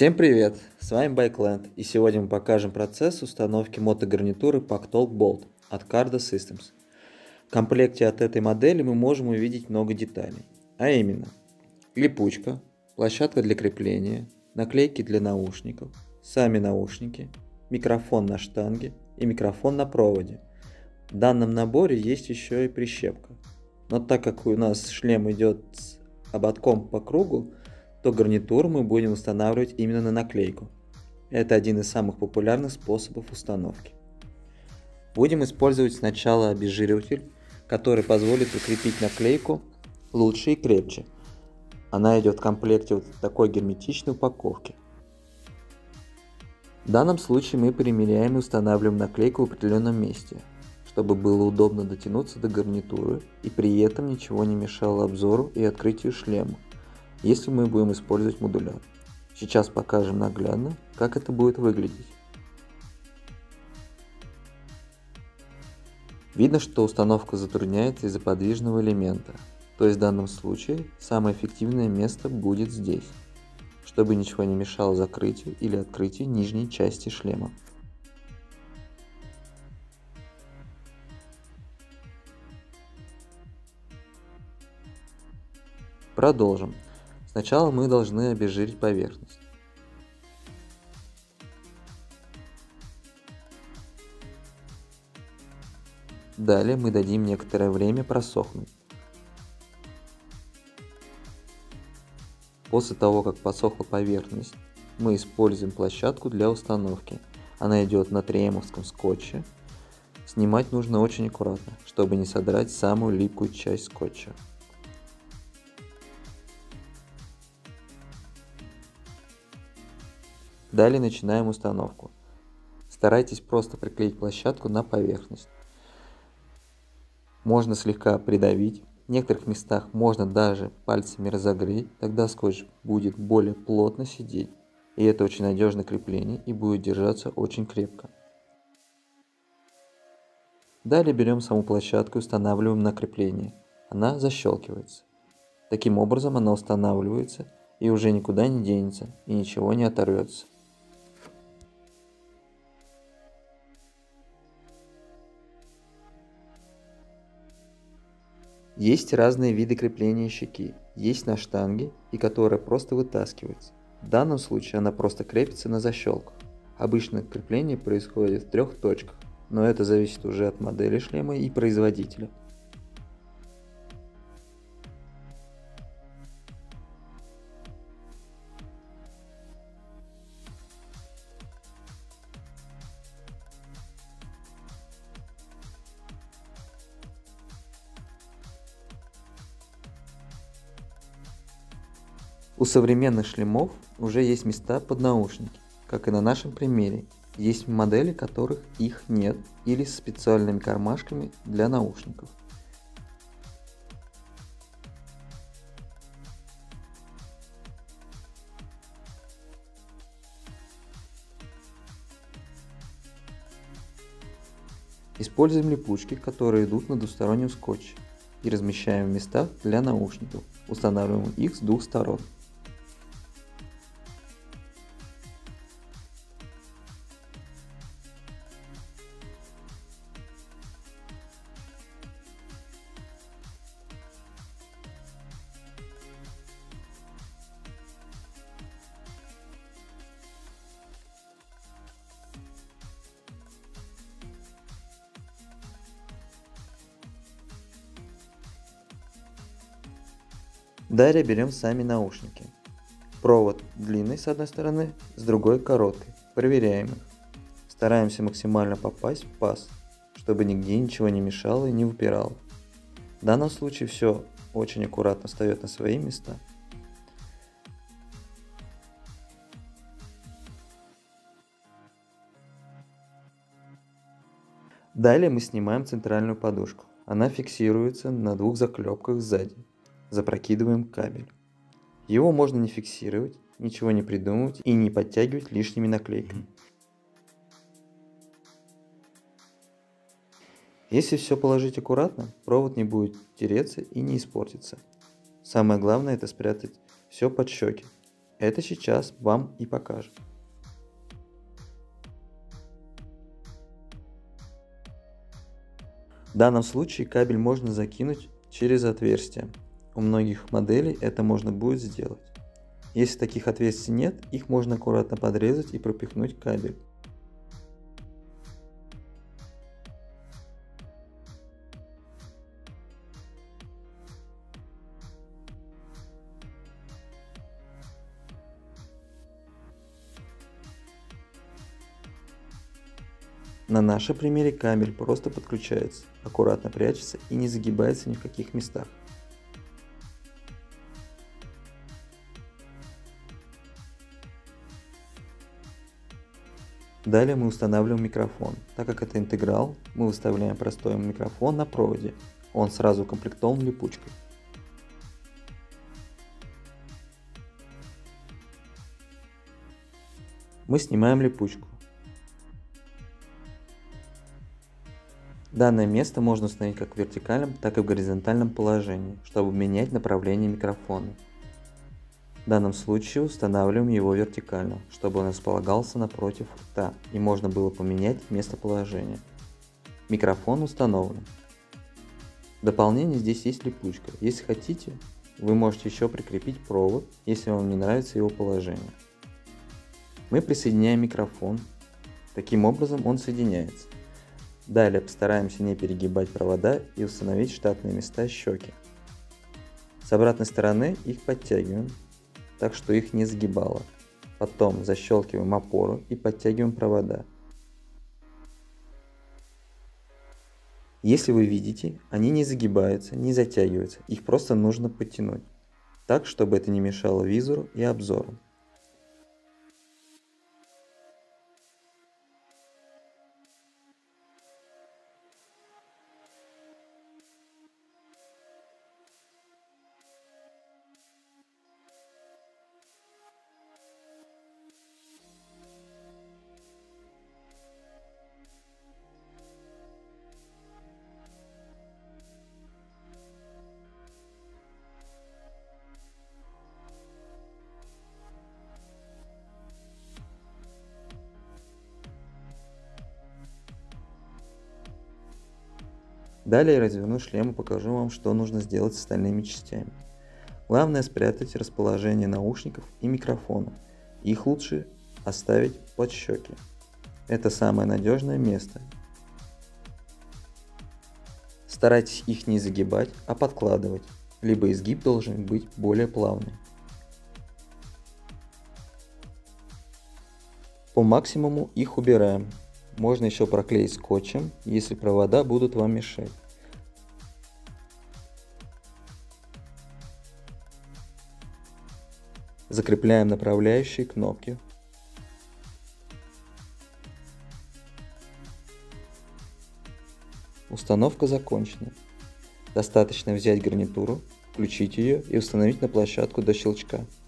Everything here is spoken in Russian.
Всем привет! С вами Bikeland, и сегодня мы покажем процесс установки мотогарнитуры Pactalk Bolt от Cardo Systems. В комплекте от этой модели мы можем увидеть много деталей, а именно липучка, площадка для крепления, наклейки для наушников, сами наушники, микрофон на штанге и микрофон на проводе. В данном наборе есть еще и прищепка, но так как у нас шлем идет с ободком по кругу, то гарнитуру мы будем устанавливать именно на наклейку. Это один из самых популярных способов установки. Будем использовать сначала обезжириватель, который позволит укрепить наклейку лучше и крепче. Она идет в комплекте вот в такой герметичной упаковке. В данном случае мы примеряем и устанавливаем наклейку в определенном месте, чтобы было удобно дотянуться до гарнитуры и при этом ничего не мешало обзору и открытию шлема, если мы будем использовать модуляр. Сейчас покажем наглядно, как это будет выглядеть. Видно, что установка затрудняется из-за подвижного элемента, то есть в данном случае самое эффективное место будет здесь, чтобы ничего не мешало закрытию или открытию нижней части шлема. Продолжим. Сначала мы должны обезжирить поверхность. Далее мы дадим некоторое время просохнуть. После того, как посохла поверхность, мы используем площадку для установки. Она идет на 3М-овском скотче. Снимать нужно очень аккуратно, чтобы не содрать самую липкую часть скотча. Далее начинаем установку. Старайтесь просто приклеить площадку на поверхность. Можно слегка придавить, в некоторых местах можно даже пальцами разогреть, тогда скотч будет более плотно сидеть. И это очень надежное крепление и будет держаться очень крепко. Далее берем саму площадку и устанавливаем на крепление. Она защелкивается. Таким образом она устанавливается и уже никуда не денется и ничего не оторвется. Есть разные виды крепления щеки. Есть на штанге и которая просто вытаскивается. В данном случае она просто крепится на защелку. Обычно крепление происходит в 3 точках, но это зависит уже от модели шлема и производителя. У современных шлемов уже есть места под наушники, как и на нашем примере. Есть модели, которых их нет, или с специальными кармашками для наушников. Используем липучки, которые идут на двустороннем скотче, и размещаем в местах для наушников, устанавливаем их с 2 сторон. Далее берем сами наушники. Провод длинный с одной стороны, с другой короткой. Проверяем их. Стараемся максимально попасть в паз, чтобы нигде ничего не мешало и не выпирало. В данном случае все очень аккуратно встает на свои места. Далее мы снимаем центральную подушку. Она фиксируется на 2 заклепках сзади. Запрокидываем кабель. Его можно не фиксировать, ничего не придумывать и не подтягивать лишними наклейками. Если все положить аккуратно, провод не будет тереться и не испортиться. Самое главное — это спрятать все под щеки. Это сейчас вам и покажем. В данном случае кабель можно закинуть через отверстие. У многих моделей это можно будет сделать. Если таких отверстий нет, их можно аккуратно подрезать и пропихнуть кабель. На нашем примере кабель просто подключается, аккуратно прячется и не загибается ни в каких местах. Далее мы устанавливаем микрофон. Так как это интеграл, мы выставляем простой микрофон на проводе. Он сразу укомплектован липучкой. Мы снимаем липучку. Данное место можно установить как в вертикальном, так и в горизонтальном положении, чтобы менять направление микрофона. В данном случае устанавливаем его вертикально, чтобы он располагался напротив рта и можно было поменять местоположение. Микрофон установлен. В дополнение здесь есть липучка. Если хотите, вы можете еще прикрепить провод, если вам не нравится его положение. Мы присоединяем микрофон. Таким образом он соединяется. Далее постараемся не перегибать провода и установить штатные места щеки. С обратной стороны их подтягиваем, так что их не сгибало. Потом защелкиваем опору и подтягиваем провода. Если вы видите, они не загибаются, не затягиваются, их просто нужно подтянуть, так чтобы это не мешало визору и обзору. Далее я разверну шлем и покажу вам, что нужно сделать с остальными частями. Главное спрятать расположение наушников и микрофона. Их лучше оставить под щеки. Это самое надежное место. Старайтесь их не загибать, а подкладывать, либо изгиб должен быть более плавный. По максимуму их убираем. Можно еще проклеить скотчем, если провода будут вам мешать. Закрепляем направляющие кнопки. Установка закончена. Достаточно взять гарнитуру, включить ее и установить на площадку до щелчка.